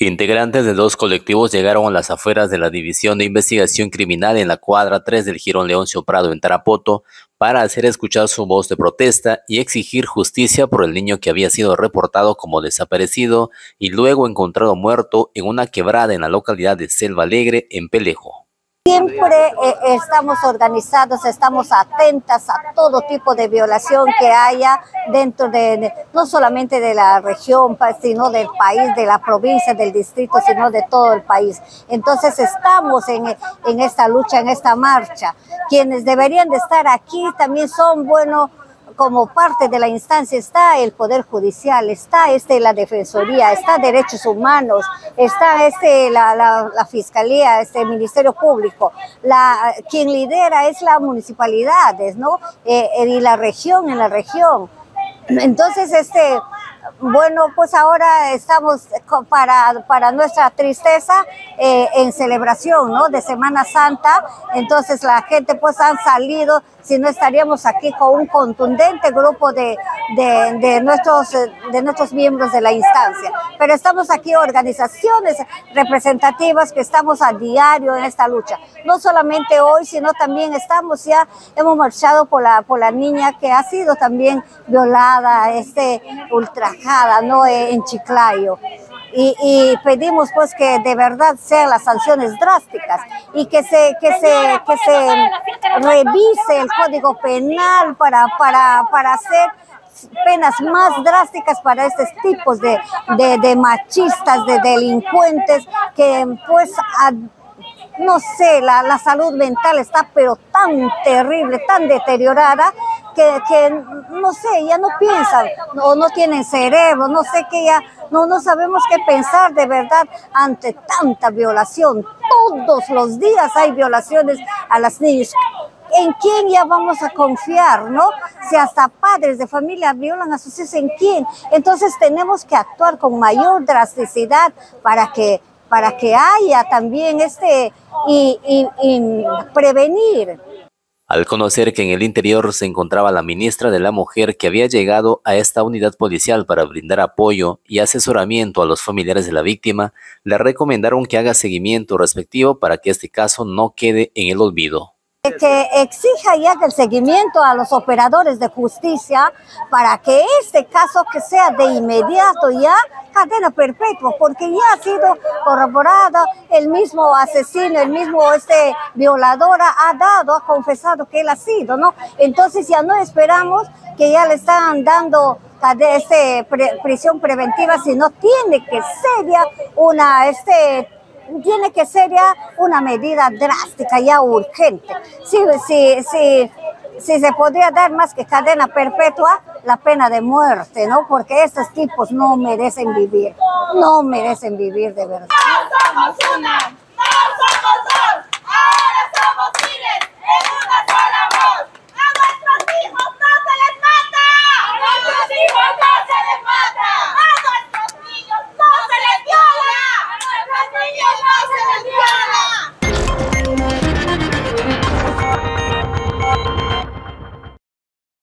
Integrantes de dos colectivos llegaron a las afueras de la División de Investigación Criminal en la cuadra 3 del Jirón Leoncio Prado en Tarapoto para hacer escuchar su voz de protesta y exigir justicia por el niño que había sido reportado como desaparecido y luego encontrado muerto en una quebrada en la localidad de Selva Alegre, en Pelejo. Siempre estamos organizados, estamos atentas a todo tipo de violación que haya dentro de, no solamente de la región, sino del país, de la provincia, del distrito, sino de todo el país. Entonces estamos en esta lucha, en esta marcha. Quienes deberían de estar aquí también son, bueno, como parte de la instancia está el Poder Judicial, está la Defensoría, está Derechos Humanos, está la Fiscalía, el Ministerio Público. Quien lidera es la municipalidades, ¿no? Y la región, en la región. Entonces, bueno, pues ahora estamos para nuestra tristeza en celebración, ¿no?, de Semana Santa. Entonces la gente pues han salido, si no estaríamos aquí con un contundente grupo de nuestros miembros de la instancia. Pero estamos aquí organizaciones representativas que estamos a diario en esta lucha. No solamente hoy, sino también hemos marchado por la niña que ha sido también violada, ultrajada, ¿no?, en Chiclayo. Y pedimos pues que de verdad sean las sanciones drásticas y que se revise el Código Penal para hacer penas más drásticas para estos tipos de machistas, de delincuentes que pues no sé, la salud mental está pero tan terrible, tan deteriorada que no sé, ya no piensan o no tienen cerebro, no sé, que ya no sabemos qué pensar de verdad ante tanta violación. Todos los días hay violaciones a las niñas. ¿En quién ya vamos a confiar, no? Si hasta padres de familia violan a sus hijos, ¿en quién? Entonces tenemos que actuar con mayor drasticidad para que haya también y prevenir. Al conocer que en el interior se encontraba la ministra de la Mujer, que había llegado a esta unidad policial para brindar apoyo y asesoramiento a los familiares de la víctima, le recomendaron que haga seguimiento respectivo para que este caso no quede en el olvido. Que exija ya el seguimiento a los operadores de justicia para que este caso que sea de inmediato ya cadena perpetua, porque ya ha sido corroborado, el mismo asesino, el mismo violador ha confesado que él ha sido, ¿no? Entonces ya no esperamos que ya le están dando prisión preventiva, sino tiene que ser ya una medida drástica, ya urgente. Si se podría dar más que cadena perpetua, la pena de muerte, ¿no? Porque estos tipos no merecen vivir de verdad.